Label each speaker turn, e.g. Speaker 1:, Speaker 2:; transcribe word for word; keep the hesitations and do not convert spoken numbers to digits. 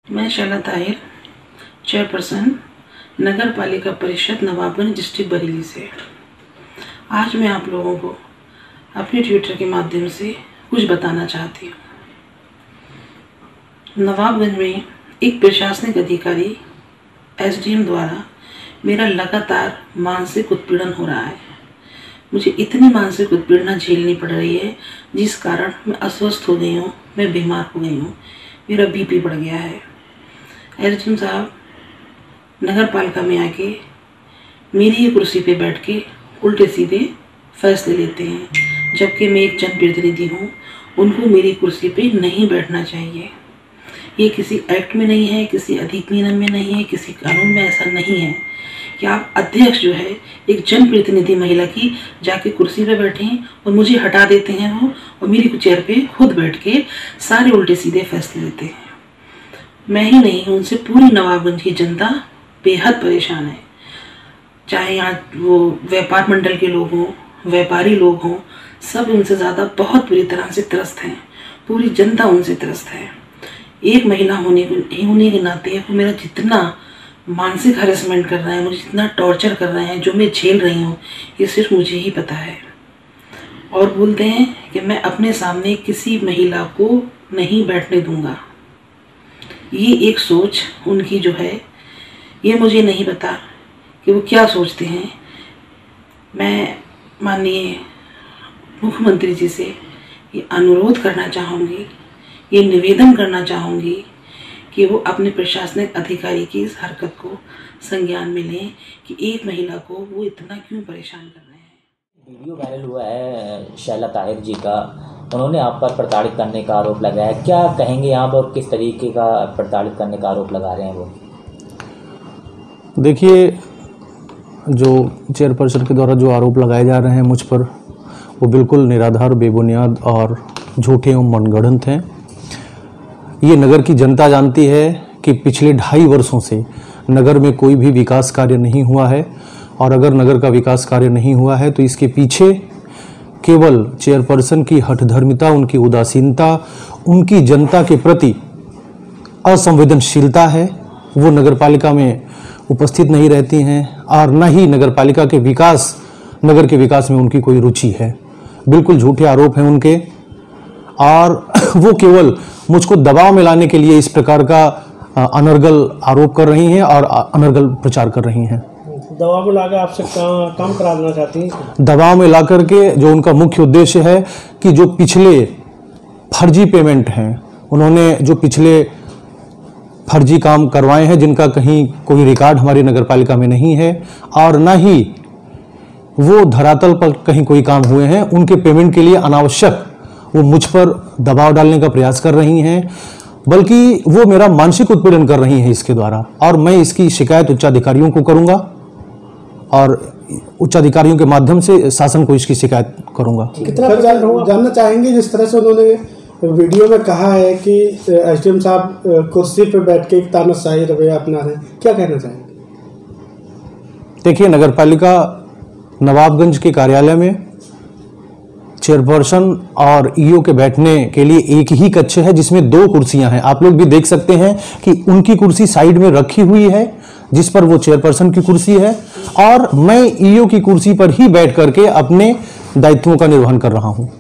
Speaker 1: मैं शैला ताहिर, चेयरपर्सन नगर पालिका परिषद नवाबगंज डिस्ट्रिक्ट बरेली से। आज मैं आप लोगों को अपने ट्विटर के माध्यम से कुछ बताना चाहती हूँ। नवाबगंज में एक प्रशासनिक अधिकारी एसडीएम द्वारा मेरा लगातार मानसिक उत्पीड़न हो रहा है। मुझे इतनी मानसिक उत्पीड़ना झेलनी पड़ रही है जिस कारण मैं अस्वस्थ हो गई हूँ, मैं बीमार हो गई हूँ, मेरा बीपी बढ़ गया है। एसडीएम साहब नगर पालिका में आके मेरी ही कुर्सी पे बैठ के उल्टे सीधे फैसले लेते हैं, जबकि मैं एक जनप्रतिनिधि हूँ। उनको मेरी कुर्सी पे नहीं बैठना चाहिए। ये किसी एक्ट में नहीं है, किसी अधिनियम में नहीं है, किसी कानून में ऐसा नहीं है कि आप अध्यक्ष जो है एक जनप्रतिनिधि महिला की जाके कुर्सी पे बैठें और मुझे हटा देते हैं वो, और मेरी चेयर पे खुद बैठ के सारे उल्टे सीधे फैसले लेते हैं। मैं ही नहीं, उनसे पूरी नवाबगंज की जनता बेहद परेशान है। चाहे यहाँ वो व्यापार मंडल के लोग हों, व्यापारी लोग हों, सब उनसे ज़्यादा बहुत बुरी तरह से त्रस्त हैं। पूरी जनता उनसे त्रस्त है। एक महिला होने होने के नाते वो मेरा जितना मानसिक हरेसमेंट कर रहे हैं, मुझे जितना टॉर्चर कर रहे हैं, जो मैं झेल रही हूँ, ये सिर्फ मुझे ही पता है। और बोलते हैं कि मैं अपने सामने किसी महिला को नहीं बैठने दूंगा। ये एक सोच उनकी जो है, ये मुझे नहीं पता कि वो क्या सोचते हैं। मैं माननीय मुख्यमंत्री जी से ये अनुरोध करना चाहूँगी, ये निवेदन करना चाहूँगी कि वो अपने प्रशासनिक अधिकारी की इस हरकत को संज्ञान में लें कि एक महिला को वो इतना क्यों परेशान कर रहे हैं।
Speaker 2: वीडियो वायरल हुआ है शैला ताहिर जी का, उन्होंने आप पर प्रताड़ित करने का आरोप लगाया। क्या कहेंगे आप और किस तरीके का प्रताड़ित करने का आरोप लगा रहे हैं वो?
Speaker 3: देखिए, जो चेयरपर्सन के द्वारा जो आरोप लगाए जा रहे हैं मुझ पर, वो बिल्कुल निराधार, बेबुनियाद और झूठे एवं मनगढ़ंत हैं। ये नगर की जनता जानती है कि पिछले ढाई वर्षों से नगर में कोई भी विकास कार्य नहीं हुआ है, और अगर नगर का विकास कार्य नहीं हुआ है तो इसके पीछे केवल चेयरपर्सन की हठधर्मिता, उनकी उदासीनता, उनकी जनता के प्रति असंवेदनशीलता है। वो नगरपालिका में उपस्थित नहीं रहती हैं और न ही नगरपालिका के विकास, नगर के विकास में उनकी कोई रुचि है। बिल्कुल झूठे आरोप हैं उनके, और वो केवल मुझको दबाव में लाने के लिए इस प्रकार का अनर्गल आरोप कर रही हैं और अनर्गल प्रचार कर रही हैं।
Speaker 4: दबाव में लाकर आपसे काम कराना चाहती हैं?
Speaker 3: दबाव में ला करके जो उनका मुख्य उद्देश्य है कि जो पिछले फर्जी पेमेंट हैं, उन्होंने जो पिछले फर्जी काम करवाए हैं जिनका कहीं कोई रिकॉर्ड हमारी नगरपालिका में नहीं है, और न ही वो धरातल पर कहीं कोई काम हुए हैं, उनके पेमेंट के लिए अनावश्यक वो मुझ पर दबाव डालने का प्रयास कर रही हैं, बल्कि वो मेरा मानसिक उत्पीड़न कर रही हैं इसके द्वारा। और मैं इसकी शिकायत उच्चाधिकारियों को करूंगा और उच्चाधिकारियों के माध्यम से शासन को इसकी शिकायत करूंगा।
Speaker 4: कितना जानना चाहेंगे, जिस तरह से उन्होंने वीडियो में कहा है कि एसडीएम साहब कुर्सी पर बैठ के एक तानाशाही रवैया अपना रहे हैं, क्या कहना चाहेंगे?
Speaker 3: देखिए, नगरपालिका नवाबगंज के कार्यालय में चेयरपर्सन और ईओ के बैठने के लिए एक ही कक्ष है जिसमें दो कुर्सियां हैं। आप लोग भी देख सकते हैं कि उनकी कुर्सी साइड में रखी हुई है जिस पर वो चेयरपर्सन की कुर्सी है, और मैं ईओ की कुर्सी पर ही बैठ करके अपने दायित्वों का निर्वहन कर रहा हूं।